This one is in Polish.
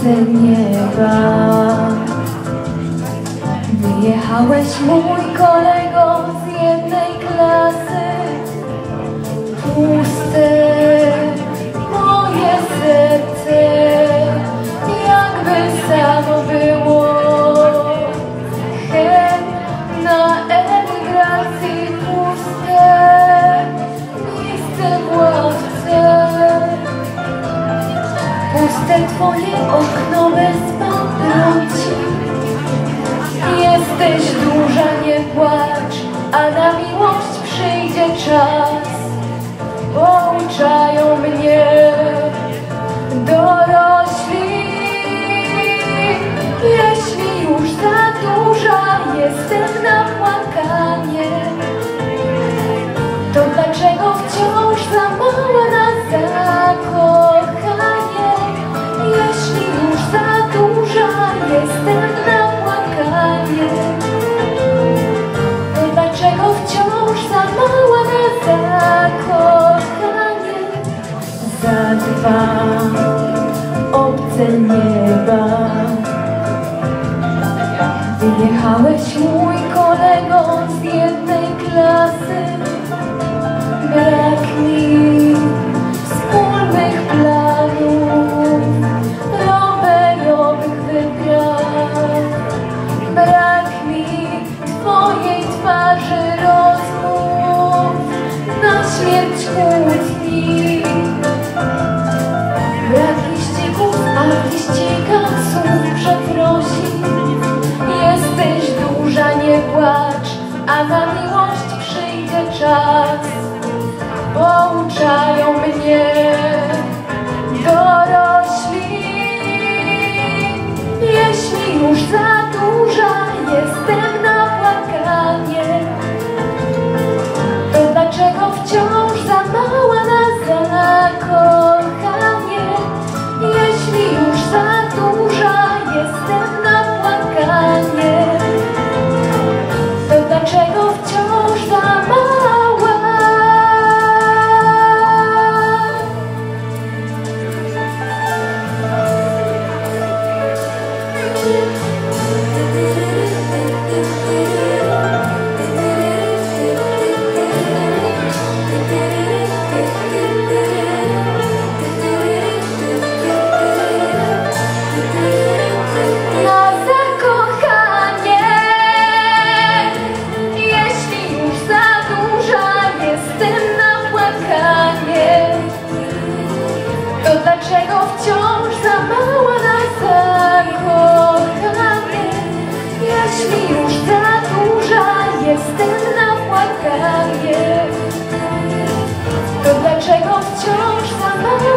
obce nieba. Wyjechałeś, mój kolego, z jednej klasy. Puste moje serce, jakby samo było. Chęt na emigracji, puste miejsce w ławce. Puste twoje okno bez paproci. Jesteś duża, nie płacz, a na miłość przyjdzie czas. Pouczają mnie dorośli. Jeśli już za duża jestem na płakanie, to dlaczego wciąż za mała na zakochanie? Jeśli już za duża jestem na płakanie, to dlaczego wciąż za mała na zakochanie? Za dwa obce nieba. Wyjechałeś, mój kolego, z jednej klasy. Brak mi wspólnych planów, rowerowych wypraw. Brak mi twojej twarzy, rozmów na śmierć kłótni. Brak liścików, a liścika słów przeprosin. Jesteś duża, nie płacz, a na miłość przyjdzie czas. Pouczają mnie dorośli. Jeśli już za duża jestem na płakanie, to dlaczego wciąż za mała na zakochanie? Jeśli już za duża jestem na płakanie, to dlaczego wciąż za mała? To dlaczego wciąż za mała na zakochanie? Jeśli już za duża jestem na płakanie, to dlaczego wciąż za mała?